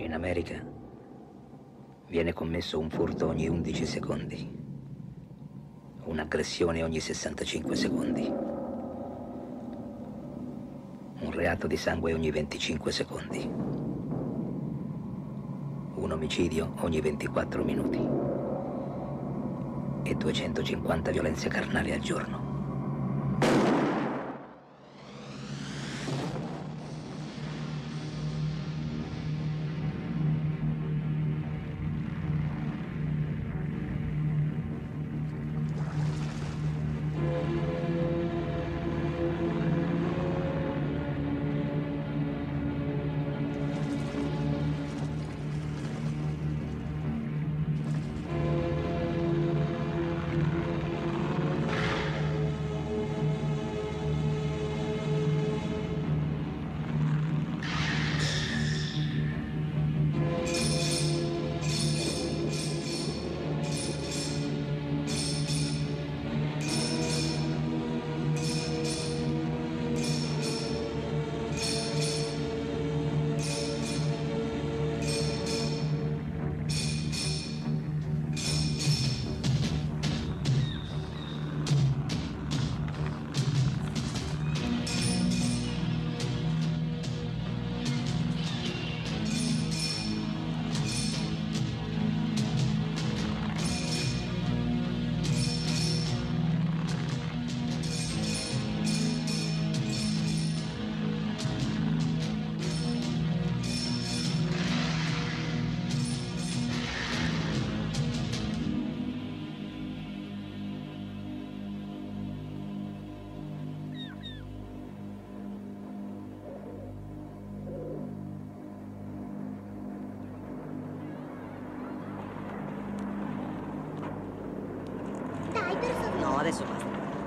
In America viene commesso un furto ogni 11 secondi, un'aggressione ogni 65 secondi, un reato di sangue ogni 25 secondi, un omicidio ogni 24 minuti e 250 violenze carnali al giorno. No, adesso basta.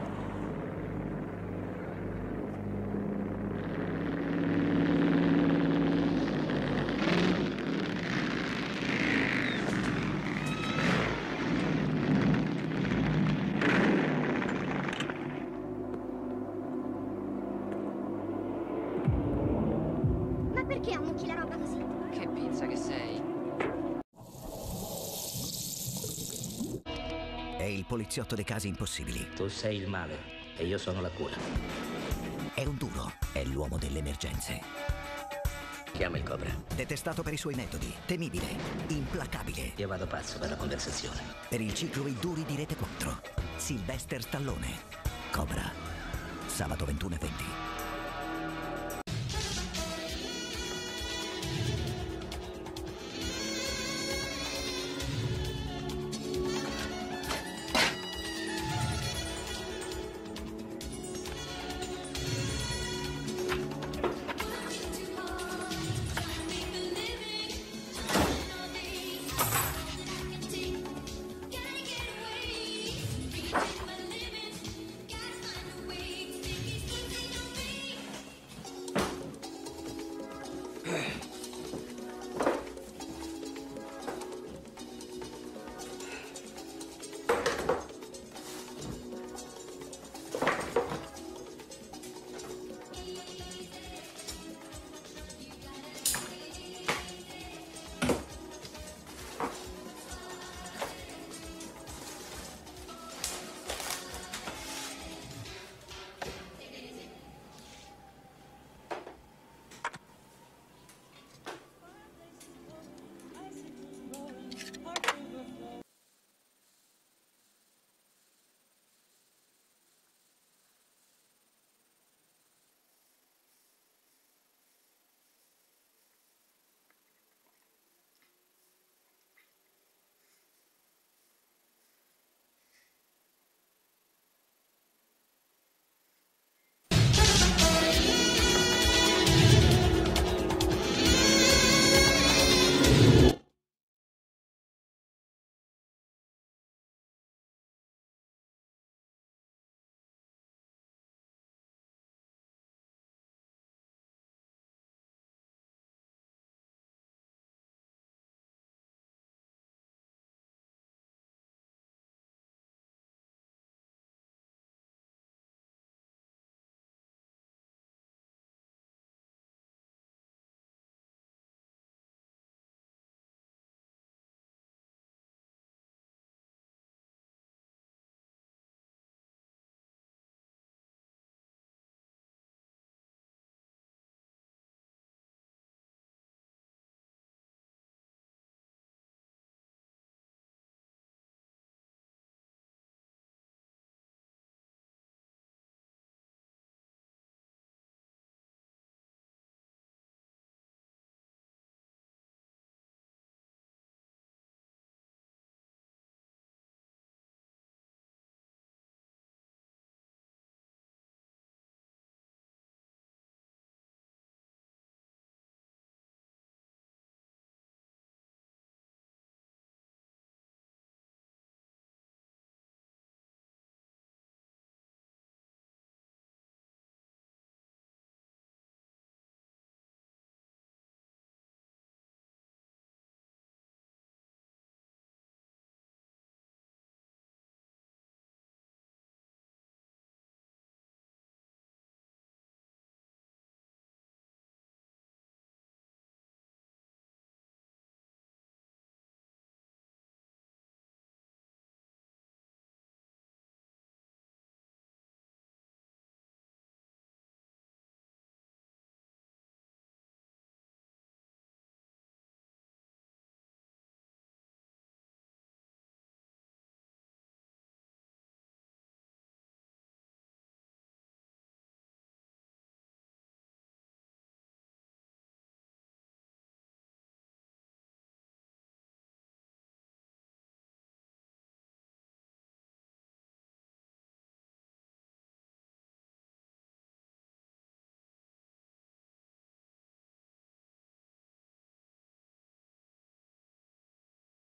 Ma perché ammucchi la roba così? Che pizza che sei. È il poliziotto dei casi impossibili. Tu sei il male e io sono la cura. È un duro, è l'uomo delle emergenze. Chiama il Cobra. Detestato per i suoi metodi, temibile, implacabile. Io vado pazzo per la conversazione. Per il ciclo I duri di Rete 4. Sylvester Stallone. Cobra. Sabato 21:20.